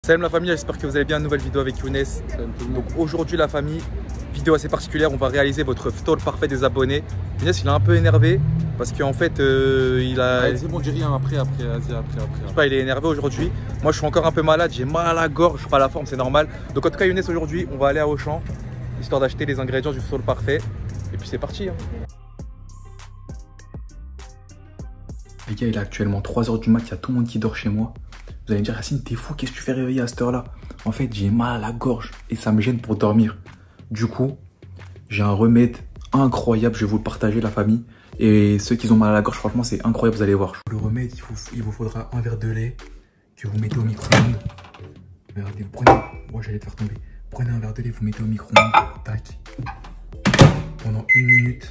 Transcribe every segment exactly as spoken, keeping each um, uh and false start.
Salut la famille, j'espère que vous allez bien. Nouvelle vidéo avec Younes. Donc aujourd'hui la famille, vidéo assez particulière, on va réaliser votre ftour parfait des abonnés. Younes il est un peu énervé parce qu'en fait euh, il a... Vas-y bon, dis rien après, après, vas-y après, après. Je sais pas, il est énervé aujourd'hui. Moi je suis encore un peu malade, j'ai mal à la gorge, je suis pas à la forme, c'est normal. Donc en tout cas Younes aujourd'hui, on va aller à Auchan, histoire d'acheter les ingrédients du ftour parfait. Et puis c'est parti hein. Les gars, il est actuellement trois heures du mat, il y a tout le monde qui dort chez moi. Vous allez me dire, Yacine, t'es fou, qu'est-ce que tu fais réveiller à cette heure-là? En fait, j'ai mal à la gorge et ça me gêne pour dormir. Du coup, j'ai un remède incroyable, je vais vous le partager, la famille. Et ceux qui ont mal à la gorge, franchement, c'est incroyable, vous allez voir. Le remède, il, faut, il vous faudra un verre de lait que vous mettez au micro-ondes. Regardez, prenez, moi j'allais te faire tomber. Prenez un verre de lait, vous mettez au micro-ondes, tac. Pendant une minute.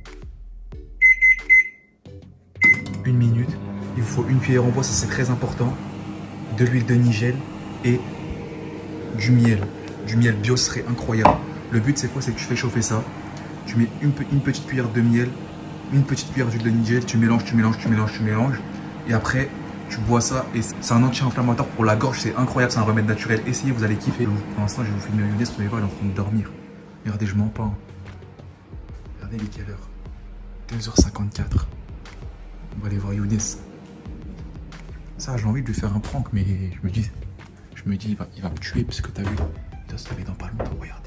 Une minute. Il vous faut une cuillère en bois, ça c'est très important. De l'huile de nigel et du miel. Du miel bio serait incroyable. Le but c'est quoi? C'est que tu fais chauffer ça. Tu mets une, une petite cuillère de miel, une petite cuillère d'huile de nigel, tu mélanges, tu mélanges, tu mélanges, tu mélanges. Et après, tu bois ça et c'est un anti-inflammatoire pour la gorge, c'est incroyable, c'est un remède naturel. Essayez, vous allez kiffer. Pour l'instant, je vais vous filmer Younes, vous allez voir, il est en train de dormir. Regardez, je mens pas. Hein. Regardez, il est quelle heure? deux heures cinquante-quatre. On va aller voir Younes. Ça, j'ai envie de lui faire un prank, mais je me dis, je me dis, il va, il va me tuer parce que t'as vu, il doit se laver dans pas longtemps. Regardez.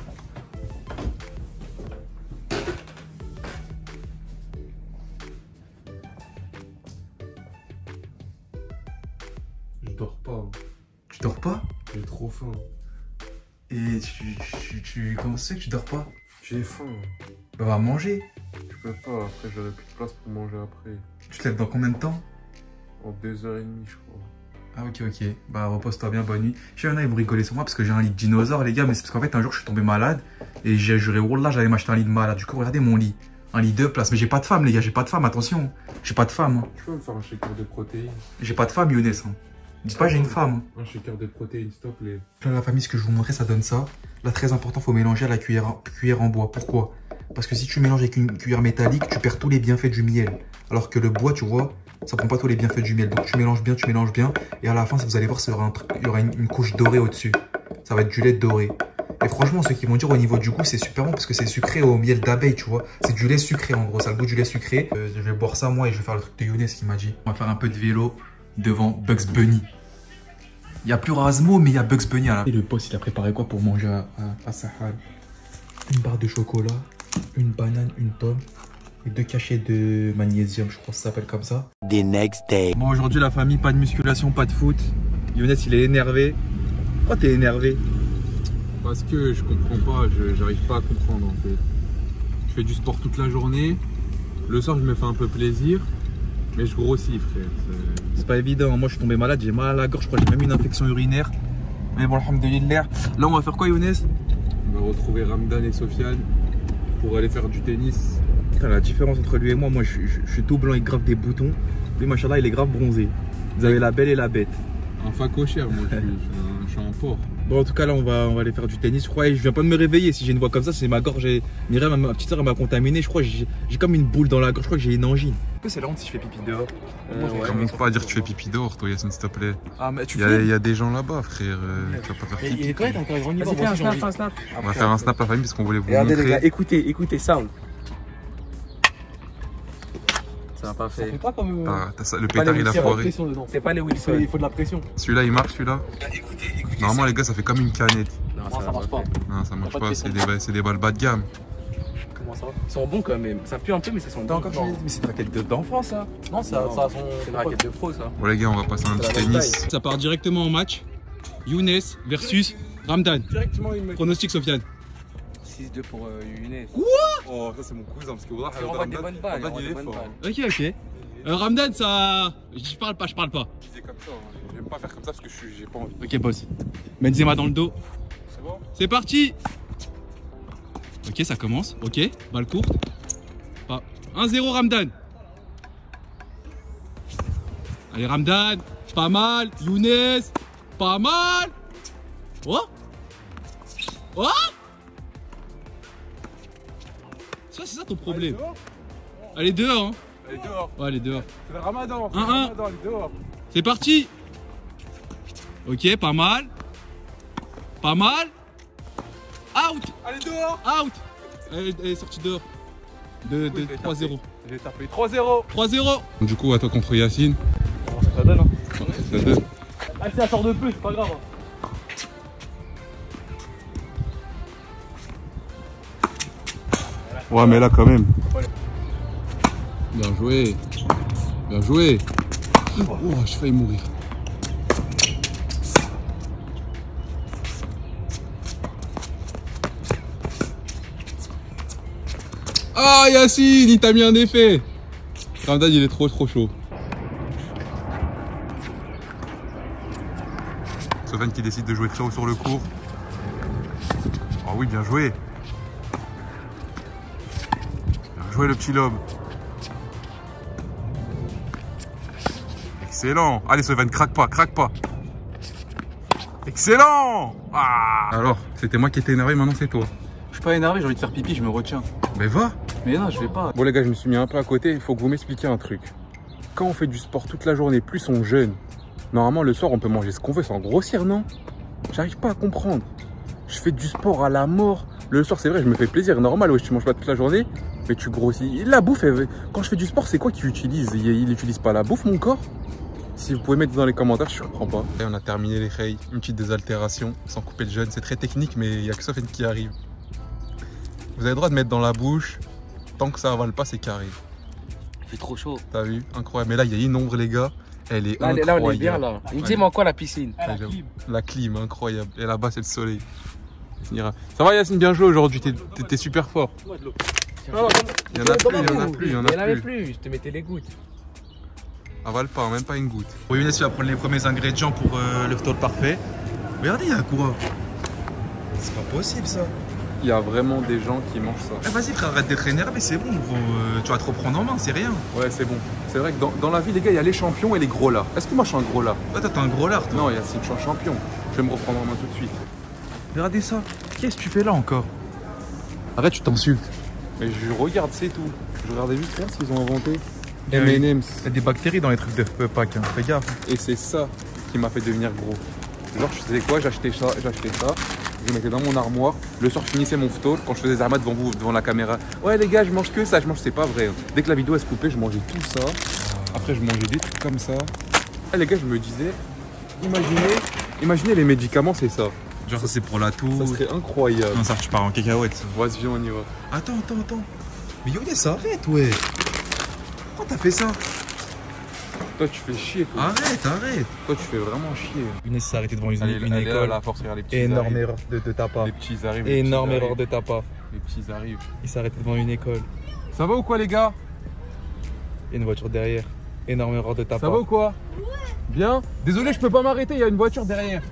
Je dors pas. Tu dors pas? J'ai trop faim. Et tu, tu, tu, comment c'est que tu dors pas? J'ai faim. Bah, va manger. Je peux pas, après j'aurai plus de place pour manger après. Tu te lèves dans combien de temps? En deux heures et demie, je crois. Ah ok ok, bah repose-toi bien, bonne nuit. Je sais, il y en a, ils vont rigoler sur moi parce que j'ai un lit de dinosaure les gars, mais c'est parce qu'en fait un jour je suis tombé malade et j'ai juré, oh là j'allais m'acheter un lit de malade. Du coup regardez mon lit, un lit deux places, mais j'ai pas de femme les gars, j'ai pas de femme, attention. J'ai pas de femme. Hein. Tu peux me faire un shaker de protéines? J'ai pas de femme Younes. Hein. Dis pas j'ai une femme. Hein. Un shaker de protéines, s'il te plaît. Là la famille, ce que je vous montrer, ça donne ça. Là très important, faut mélanger à la cuillère, cuillère en bois. Pourquoi? Parce que si tu mélanges avec une cuillère métallique, tu perds tous les bienfaits du miel. Alors que le bois, tu vois, ça prend pas tous les bienfaits du miel. Donc tu mélanges bien, tu mélanges bien. Et à la fin, vous allez voir, il y aura, un, il y aura une, une couche dorée au-dessus. Ça va être du lait doré. Et franchement, ceux qui vont dire au niveau du goût, c'est super bon parce que c'est sucré au miel d'abeille, tu vois. C'est du lait sucré en gros, ça a le goût du lait sucré. Euh, je vais boire ça moi et je vais faire le truc de Younes qui m'a dit. On va faire un peu de vélo devant Bugs Bunny. Il n'y a plus Razmo, mais il y a Bugs Bunny là. Et le boss, il a préparé quoi pour manger à, à, à Sahel? Une barre de chocolat, une banane, une pomme. Et deux cachets de magnésium, je crois que ça s'appelle comme ça. The next day. Bon, aujourd'hui, la famille, pas de musculation, pas de foot. Younes, il est énervé. Pourquoi t'es énervé? Parce que je comprends pas, j'arrive pas à comprendre en fait. Je fais du sport toute la journée. Le soir, je me fais un peu plaisir. Mais je grossis, frère. C'est pas évident. Moi, je suis tombé malade, j'ai mal à la gorge. Je crois que j'ai même une infection urinaire. Mais bon, alhamdoulilah. Là, on va faire quoi, Younes? On va retrouver Ramdan et Sofiane pour aller faire du tennis. Putain, la différence entre lui et moi, moi je, je, je suis tout blanc et grave des boutons. Lui, machallah, il est grave bronzé. Vous avez la belle et la bête. Un facochère, moi, je suis, un, je suis un porc. Bon, en tout cas, là, on va, on va aller faire du tennis. Je crois, et je viens pas de me réveiller. Si j'ai une voix comme ça, c'est ma gorge. Mireille, ma, ma petite soeur, elle m'a contaminé. Je crois que j'ai comme une boule dans la gorge. Je crois que j'ai une angine. Est-ce que c'est la honte si je fais pipi dehors? euh, ouais. Commence pas à dire que tu fais pipi dehors, toi, Yacine, s'il te plaît. Ah, mais tu Il y, y a des gens là-bas, frère. Euh, tu vas pas faire pipi. Il est correct, encore, on y va. Vas-y, fais un snap, fais un snap. On va faire un snap, la famille, parce qu'on voulait vous Regardez, montrer. les gars, écoutez, écoutez, sound. Ça n'a pas fait. C'est pas comme. Ah, ça, le pétard, il a foiré. C'est pas les Wilson. Il faut de la pression. Celui-là, il marche, celui-là. Écoutez, écoutez. Normalement, les gars, ça fait comme une canette. Non, Non, ça marche pas. Non, ça marche pas de pas, pression. c'est des, c'est des balles bas de gamme. Comment ça? Ils sont bons quand même. Ça pue un peu, mais ça sent bon. encore Mais c'est une raquette d'enfant, ça. Non, ça, ça a son. C'est une raquette de pro, ça. Bon, les gars, on va passer un petit tennis. Ça part directement en match. Younes versus Ramdan. Directement, il me. Pronostic, Sofiane. six deux pour euh, Younes. Oh, ça, c'est mon cousin, parce que voilà, On envoie des bonnes balles. on envoie des bonnes balles. Ok, ok. Euh, Ramdan, ça. Je parle pas, je parle pas. C'est comme ça, hein. J'aime pas faire comme ça parce que j'ai pas envie. Ok, boss. Benzema dans le dos. C'est bon? C'est parti. Ok, ça commence. Ok, balle courte. Pas. un zéro Ramdan. Allez, Ramdan. Pas mal. Younes. Pas mal. Oh. Oh. Ça, c'est ça ton problème. Allez, dehors. Hein. Allez, dehors. Ouais, allez, dehors. C'est le ramadan. un un. Ramadan, allez, dehors. C'est parti. Ok, pas mal. Pas mal. Out. Allez, dehors. Out. Elle, elle est sortie dehors. De, de trois zéro. J'ai tapé trois zéro. trois zéro. Du coup, à toi contre Yacine. Ça donne, hein. Ça donne. Ah, si elle sort de peu, c'est pas grave. Hein. Ouais, mais là, quand même. Bien joué. Bien joué. Oh, j'ai failli mourir. Ah, Yacine, il t'a mis un effet. Ramdan, il est trop trop chaud. Sofiane qui décide de jouer très haut sur le court. Ah oui, bien joué. Bien joué le petit lobe. Excellent. Allez Sofiane, craque pas, craque pas. Excellent. Ah. Alors, c'était moi qui étais énervé, maintenant c'est toi. Je suis pas énervé, j'ai envie de faire pipi, je me retiens. Mais va. Mais non, je vais pas. Bon les gars, je me suis mis un peu à côté, il faut que vous m'expliquiez un truc. Quand on fait du sport toute la journée, plus on jeûne, normalement le soir on peut manger ce qu'on veut sans grossir, non? J'arrive pas à comprendre. Je fais du sport à la mort. Le soir c'est vrai, je me fais plaisir, normal, ouais, tu manges pas toute la journée, mais tu grossis. La bouffe, elle... quand je fais du sport, c'est quoi qu'il utilise? Il, il utilise pas la bouffe, mon corps? Si vous pouvez mettre dans les commentaires, je comprends pas. Et on a terminé les reils, une petite désaltération, sans couper le jeûne. C'est très technique, mais il y a que Sofiane qui arrive. Vous avez le droit de mettre dans la bouche, tant que ça avale pas, c'est carré. Il fait trop chaud. T'as vu? Incroyable. Mais là, il y a une ombre, les gars. Elle est Là, incroyable. là, on est bien là. Il me dit, mais quoi la piscine? Ah, la clim. La clim, incroyable. Et là-bas, c'est le soleil. Ça va, Yacine, bien joué aujourd'hui. T'es super fort. Il y en a plus, il y en a plus, il y en Il n'y en a avait plus. plus, je te mettais les gouttes. Avale pas, même pas une goutte. Bon, Younes, il va prendre les premiers ingrédients pour euh, le phtol parfait. Regardez, il y a quoi? C'est pas possible ça. Il y a vraiment des gens qui mangent ça. Eh, vas-y frère, arrête d'être énervé, c'est bon gros. Euh, tu vas te reprendre en main, c'est rien. Ouais, c'est bon. C'est vrai que dans, dans la vie, les gars, il y a les champions et les gros là. Est-ce que moi je suis un gros là? Ouais, toi t'es un gros lard toi. Non, Yacine, je suis un champion. Je vais me reprendre en main tout de suite. Regardez ça. Qu'est-ce que tu fais là encore? Arrête, tu t'insultes. Mais je regarde, c'est tout. Je regardais juste voir ce qu'ils ont inventé. Il y a- M and M's. Il y a des bactéries dans les trucs de pack, hein. Fais gaffe. Et c'est ça qui m'a fait devenir gros. Genre, je faisais quoi? J'achetais ça, j'achetais ça. Je le mettais dans mon armoire. Le soir, je finissais mon phtol. Quand je faisais Zahma devant vous, devant la caméra. Ouais, les gars, je mange que ça. Je mange, c'est pas vrai. Dès que la vidéo elle se coupait, je mangeais tout ça. Après, je mangeais des trucs comme ça. Et les gars, je me disais, imaginez, imaginez les médicaments, c'est ça. Genre ça c'est pour la toux. Ça serait incroyable. Non, ça tu pars en cacahuète. ça. Vas-y, viens, on y va. Attends, attends, attends. Mais Younes, arrête, ouais. Pourquoi t'as fait ça? Toi, tu fais chier, toi. Arrête, arrête. Toi, tu fais vraiment chier. Younes s'est arrêté devant une, Allez, une allez, là, école. là, force, regarde les petits Énorme arrivent. erreur de, de ta part. Les petits arrivent. les Énorme petits erreur arrivent. de ta part. Les petits arrivent. Il s'est arrêté devant une école. Ça va ou quoi, les gars? Et une voiture derrière. Énorme erreur de ta Ça part. va ou quoi? Bien. Désolé, je peux pas m'arrêter, il y a une voiture derrière.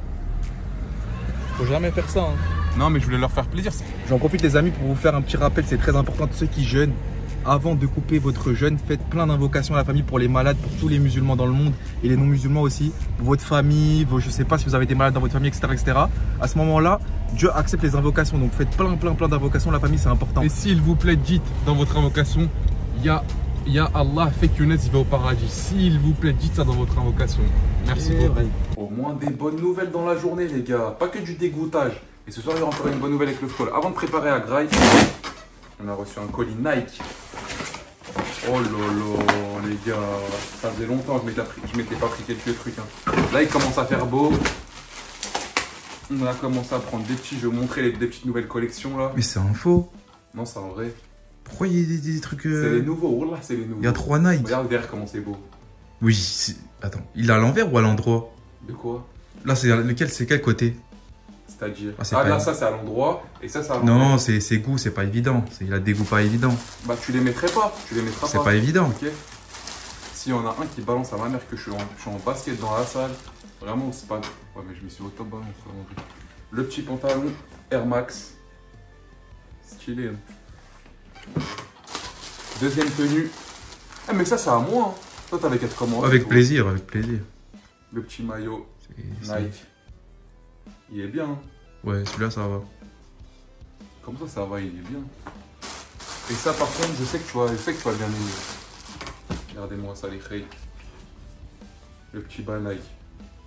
Faut jamais faire ça. Hein. Non, mais je voulais leur faire plaisir. J'en profite les amis pour vous faire un petit rappel, c'est très important, tous ceux qui jeûnent. Avant de couper votre jeûne, faites plein d'invocations à la famille pour les malades, pour tous les musulmans dans le monde et les non-musulmans aussi, pour votre famille, vos, je sais pas si vous avez des malades dans votre famille, et cetera et cetera. À ce moment-là, Dieu accepte les invocations, donc faites plein plein plein d'invocations, la famille c'est important. Et s'il vous plaît, dites dans votre invocation, Ya, ya Allah, fait que Younes il va au paradis. S'il vous plaît, dites ça dans votre invocation. Merci Et beaucoup. ouais. Au moins des bonnes nouvelles dans la journée, les gars. Pas que du dégoûtage. Et ce soir, il y aura encore une bonne nouvelle avec le football. Avant de préparer à Grail, on a reçu un colis Nike. Oh là là, les gars, ça faisait longtemps que je m'étais pas pris quelques trucs. Hein. Là, il commence à faire beau. On a commencé à prendre des petits, je vais vous montrer les, des petites nouvelles collections là. Mais c'est un faux. Non, c'est en vrai. Pourquoi il y a des, des trucs... euh, C'est les nouveaux, oh là, c'est les nouveaux. Il y a trois Nike. Regarde derrière comment c'est beau. Oui, c'est- attends, il est à l'envers ou à l'endroit? De quoi? Là, c'est lequel, c'est quel côté? C'est-à-dire Ah, c'est Ah, pas là, une- ça c'est à l'endroit et ça c'est à l'endroit. Non, c'est c'est goût, c'est pas évident. C'est- Il a des goûts pas évidents. Bah, tu les mettrais pas, tu les mettras C'est pas. pas évident. Ok. S'il y en a un qui balance à ma mère que je suis en, je suis en basket dans la salle, vraiment, c'est pas. Ouais, mais je me suis au top balance. ça, en vrai. Le petit pantalon Air Max. Stylé. Hein. Deuxième tenue. Ah, mais ça, c'est à moi. Hein. Toi, t'avais qu'à te commander. Avec toi. plaisir, avec plaisir. Le petit maillot C'est- c'est- Nike. Il est bien. Hein. Ouais, celui-là, ça va. Comme ça, ça va, il est bien. Et ça, par contre, je sais que tu vas, je sais que tu vas bien aimer. Regardez-moi ça, les crayons. Le petit bas Nike.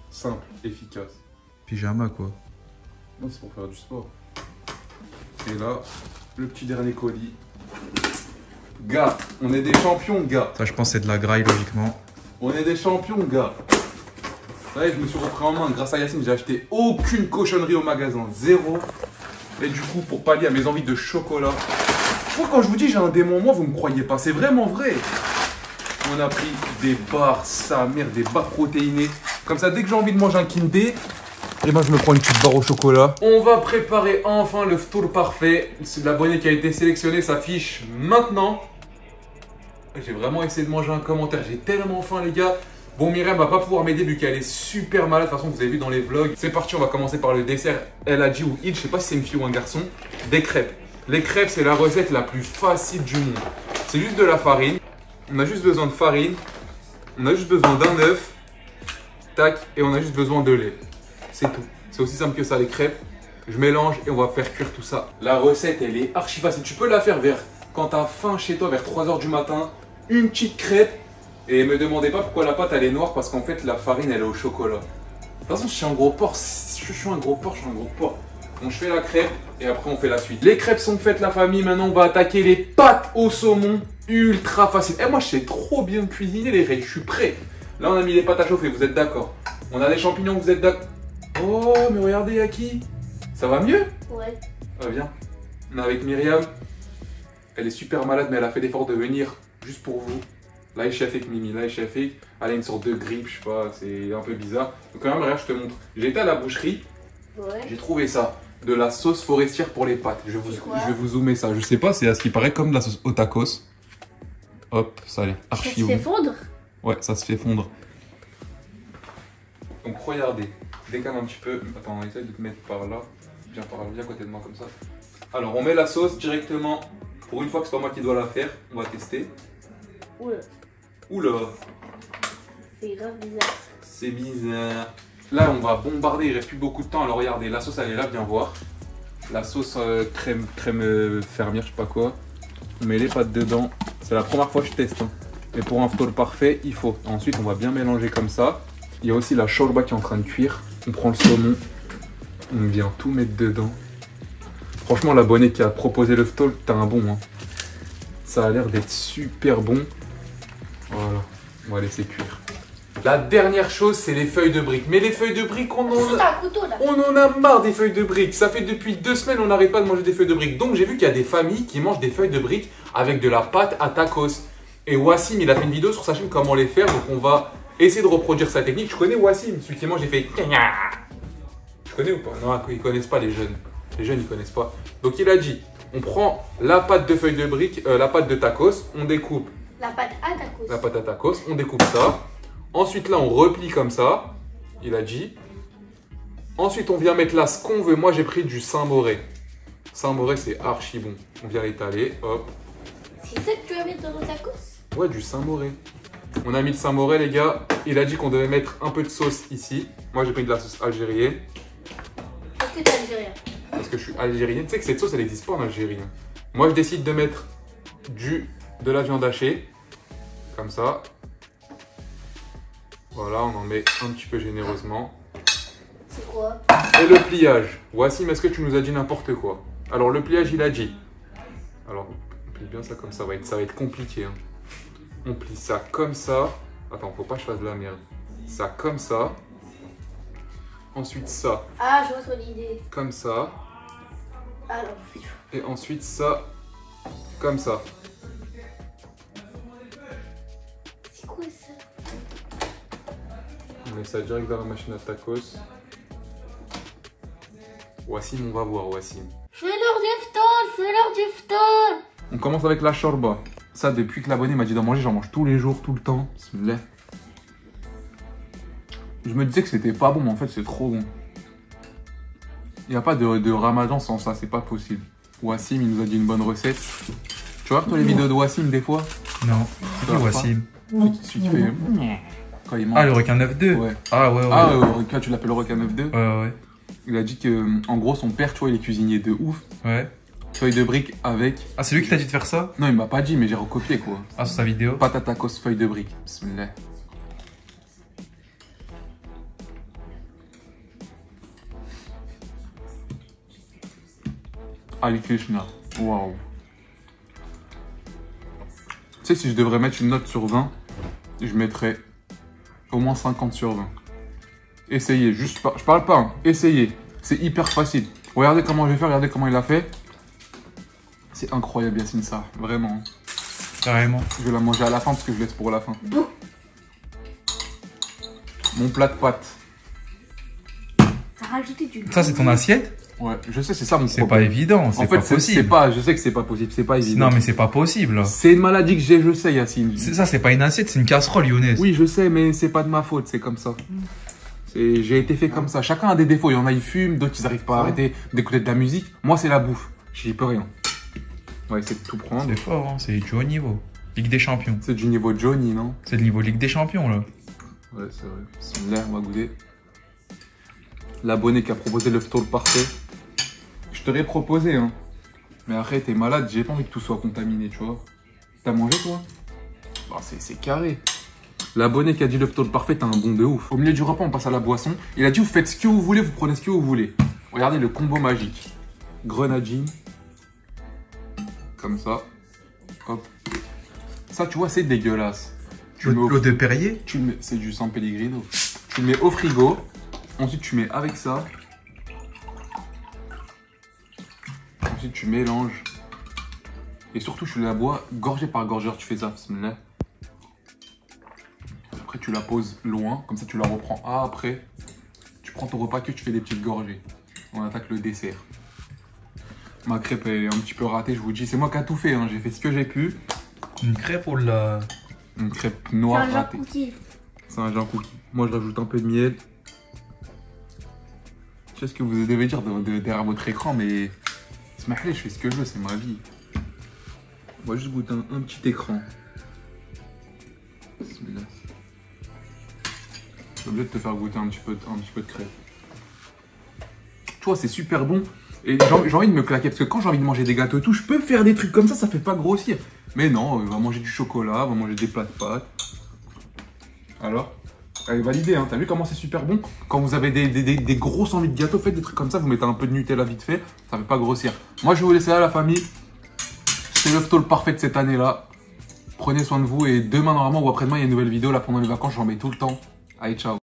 simple, efficace. Pyjama, quoi. Non, c'est pour faire du sport. Et là, le petit dernier colis. Gars, on est des champions, gars. Ça, je pense, c'est de la graille, logiquement. On est des champions, gars. Ça y est, je me suis repris en main. Grâce à Yacine, j'ai acheté aucune cochonnerie au magasin. Zéro. Et du coup, pour pallier à mes envies de chocolat. Moi, quand je vous dis j'ai un démon, moi, vous me croyez pas. C'est vraiment vrai. On a pris des barres, sa mère, des barres protéinées. Comme ça, dès que j'ai envie de manger un Kinder, et ben je me prends une petite barre au chocolat. On va préparer enfin le ftour parfait. C'est l'abonné qui a été sélectionné s'affiche maintenant. J'ai vraiment essayé de manger un commentaire. J'ai tellement faim, les gars. Bon, Myriam va pas pouvoir m'aider vu qu'elle est super malade. De toute façon, vous avez vu dans les vlogs. C'est parti, on va commencer par le dessert. Elle a dit ou il, je sais pas si c'est une fille ou un garçon, des crêpes. Les crêpes, c'est la recette la plus facile du monde. C'est juste de la farine. On a juste besoin de farine. On a juste besoin d'un œuf. Tac. Et on a juste besoin de lait. C'est tout. C'est aussi simple que ça, les crêpes. Je mélange et on va faire cuire tout ça. La recette, elle est archi facile. Tu peux la faire vers quand tu as faim chez toi, vers trois heures du matin. Une petite crêpe. Et me demandez pas pourquoi la pâte, elle est noire. Parce qu'en fait, la farine, elle est au chocolat. De toute façon, je suis un gros porc. Je suis un gros porc, je suis un gros porc. Donc, je fais la crêpe et après, on fait la suite. Les crêpes sont faites, la famille. Maintenant, on va attaquer les pâtes au saumon. Ultra facile. Et moi, je sais trop bien cuisiner, les règles. Je suis prêt. Là, on a mis les pâtes à chauffer. Vous êtes d'accord? On a des champignons, vous êtes d'accord? Oh, mais regardez, Yaki. Ça va mieux? Ouais. Ah, viens. On est avec Myriam. Elle est super malade, mais elle a fait l'effort de venir juste pour vous. Là, il chef avec Mimi. Là, il chef avec. Elle a une sorte de grippe, je sais pas. C'est un peu bizarre. Donc, quand même, regarde, je te montre. J'ai été à la boucherie. Ouais. J'ai trouvé ça. De la sauce forestière pour les pâtes. Je, vous, quoi je vais vous zoomer ça. Je sais pas, c'est à ce qui paraît comme de la sauce au tacos. Hop, ça a l'air Ça archi se fait bon. fondre? Ouais, ça se fait fondre. Donc regardez, décale un petit peu. Attends, on essaie de te mettre par là. Viens par là, viens à côté de moi comme ça. Alors on met la sauce directement. Pour une fois que c'est pas moi qui dois la faire, on va tester. Oula. Oula, C'est grave bizarre. c'est bizarre. Là on va bombarder, il reste plus beaucoup de temps. Alors regardez, la sauce elle est là, viens voir. La sauce euh, crème, crème euh, fermière, je sais pas quoi. On met les pâtes dedans. C'est la première fois que je teste. Hein. Mais pour un ftour parfait, il faut. Ensuite on va bien mélanger comme ça. Il y a aussi la shorba qui est en train de cuire. On prend le saumon. On vient tout mettre dedans. Franchement, l'abonné qui a proposé le ftour, t'as un bon. Hein. Ça a l'air d'être super bon. Voilà. On va laisser cuire. La dernière chose, c'est les feuilles de briques. Mais les feuilles de briques, on en C'est a... un couteau là. On en a marre des feuilles de briques. Ça fait depuis deux semaines, on n'arrête pas de manger des feuilles de briques. Donc j'ai vu qu'il y a des familles qui mangent des feuilles de briques avec de la pâte à tacos. Et Wassim, il a fait une vidéo sur sa chaîne comment les faire. Donc on va essayer de reproduire sa technique. Je connais Wassim, celui qui mange, j'ai fait... Je connais ou pas? Non, ils connaissent pas les jeunes. Les jeunes, ils connaissent pas. Donc il a dit, on prend la pâte de feuilles de briques, euh, la pâte de tacos, on découpe La pâte à tacos. la pâte à tacos, on découpe ça. Ensuite là, on replie comme ça. Il a dit. Ensuite, on vient mettre là ce qu'on veut. Moi, j'ai pris du Saint-Moré. Saint-Moré, c'est archi bon. On vient l'étaler, hop. C'est ça que tu vas mettre dans le tacos? Ouais, du Saint-Moré. On a mis le Saint-Moré, les gars. Il a dit qu'on devait mettre un peu de sauce ici. Moi, j'ai pris de la sauce algérienne. Parce que t'es algérien. Parce que je suis algérienne. Tu sais que cette sauce, elle n'existe pas en Algérie. Hein. Moi, je décide de mettre du, de la viande hachée. Comme ça. Voilà, on en met un petit peu généreusement. C'est quoi? Et le pliage. Wassim, est-ce que tu nous as dit n'importe quoi? Alors, le pliage, il a dit. Alors, on plie bien ça comme ça. Ça va être, ça va être compliqué. Hein. On plie ça comme ça. Attends, faut pas que je fasse de la merde. Ça comme ça. Ensuite, ça Ah, je vois ton idée. comme ça. Ah non, c'est chaud. Et ensuite, ça comme ça. C'est quoi ça? On met ça direct dans la machine à tacos. Wassim, on va voir, Wassim. C'est l'heure du ftour, c'est l'heure du ftour. On commence avec la shorba. Ça, depuis que l'abonné m'a dit d'en manger, j'en mange tous les jours, tout le temps. Bismillah. Je me disais que c'était pas bon, mais en fait, c'est trop bon. Il n'y a pas de, de ramadan sans ça, c'est pas possible. Wassim, il nous a dit une bonne recette. Tu vois, toi, les vidéos de Wassim, des fois? Non, c'est qui Ça va Wassim? Celui qui fait... Quand il mange. Ah, le requin neuf deux. Ouais. Ah, ouais, ouais. Ah, euh, requin, tu l'appelles le requin neuf deux. Ouais, ouais. Il a dit que, en gros, son père, tu vois, il est cuisinier de ouf. Ouais. Feuille de briques avec... Ah, c'est lui qui t'a dit de faire ça? Non, il m'a pas dit, mais j'ai recopié, quoi. Ah, sur sa vidéo. Pâte à tacos, feuille de briques. Bismillah. Ali Krishna. Waouh. Tu sais, si je devrais mettre une note sur vingt, je mettrais au moins cinquante sur vingt. Essayez, juste pas, je parle pas, hein. Essayez. C'est hyper facile. Regardez comment je vais faire, regardez comment il a fait. C'est incroyable, Yacine, ça, vraiment. Carrément. Je vais la manger à la fin parce que je laisse pour la fin. Bon. Mon plat de pâtes. T'as rajouté du Ça, c'est ton assiette? Ouais, je sais, c'est ça mon C'est problème. pas évident, c'est En pas fait, c'est- c'est possible. pas, je sais que c'est pas possible, c'est pas évident. Non, mais c'est pas possible. C'est une maladie que j'ai, je sais, Yacine. C'est- Ça, c'est pas une assiette, c'est une casserole, Younes. Oui, je sais, mais c'est pas de ma faute, c'est comme ça. C'est- J'ai été fait comme ça. Chacun a des défauts. Il y en a, ils fument, d'autres, ils arrivent pas à arrêter d'écouter de la musique. Moi, c'est la bouffe. J'y peux rien. On va essayer de tout prendre. C'est fort, hein, c'est du haut niveau. Ligue des champions. C'est du niveau Johnny, non? C'est le niveau Ligue des champions, là. Ouais, c'est vrai. Bismillah, on va goûter. L'abonné qui a proposé le ftour parfait. Je t'aurais proposé, hein. Mais après, t'es malade, j'ai pas envie que tout soit contaminé, tu vois. T'as mangé, toi? Bah, c'est c'est carré. L'abonné qui a dit le ftour parfait, t'as un bon de ouf. Au milieu du repas, on passe à la boisson. Il a dit, vous faites ce que vous voulez, vous prenez ce que vous voulez. Regardez le combo magique. Grenadine. Comme ça. Hop. Ça, tu vois, c'est dégueulasse. Tu le mets au L'eau de Perrier? tu le mets, c'est du San Pellegrino. Tu le mets au frigo. Ensuite, tu mets avec ça. Ensuite, tu mélanges. Et surtout, tu la bois gorgée par gorgeur. Tu fais ça, bismillah. Après, tu la poses loin. Comme ça, tu la reprends après. Tu prends ton repas que tu fais des petites gorgées. On attaque le dessert. Ma crêpe est un petit peu ratée, je vous dis. C'est moi qui a tout fait. Hein. J'ai fait ce que j'ai pu. Une crêpe ou la... Une crêpe C'est noire un ratée. jacuzzi. C'est un genre cookie. Moi, je rajoute un peu de miel. Je sais ce que vous devez dire de- de- derrière votre écran, mais c'est ma je fais ce que je veux, c'est ma vie. On va juste goûter un, un petit écran. Bismillah. Je suis obligé de te faire goûter un petit peu, de- un petit peu de crêpe. Tu vois, c'est super bon. Et j'ai j'ai envie de me claquer, parce que quand j'ai envie de manger des gâteaux et tout, je peux faire des trucs comme ça, ça fait pas grossir. Mais non, on va manger du chocolat, on va manger des plats de pâtes. Alors, allez, validé, hein. T'as vu comment c'est super bon? Quand vous avez des, des, des, des grosses envies de gâteau, faites des trucs comme ça, vous mettez un peu de Nutella vite fait, ça fait pas grossir. Moi, je vais vous laisser là, la famille. C'est le ftour parfait de cette année-là. Prenez soin de vous et demain, normalement, ou après-demain, il y a une nouvelle vidéo. Là, pendant les vacances, j'en mets tout le temps. Allez, ciao.